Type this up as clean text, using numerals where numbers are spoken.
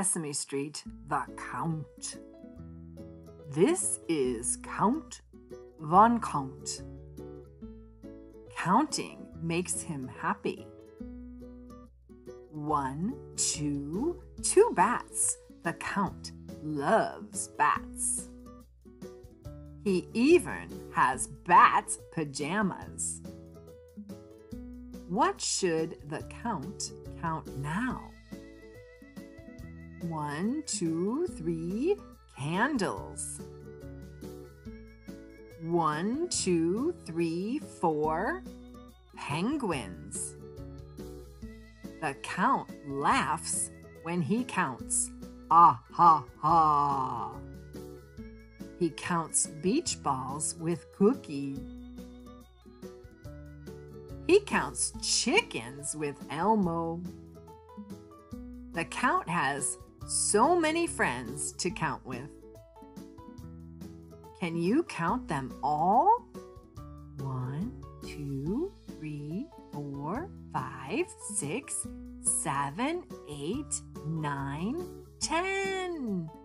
Sesame Street, The Count. This is Count Von Count. Counting makes him happy. 1, 2, 2 bats. The Count loves bats. He even has bat pajamas. What should the Count count now? 1, 2, 3 candles. 1, 2, 3, 4 penguins. The Count laughs when he counts. Ah ha ha. He counts beach balls with Cookie. He counts chickens with Elmo. The Count has so many friends to count with. Can you count them all? 1, 2, 3, 4, 5, 6, 7, 8, 9, 10.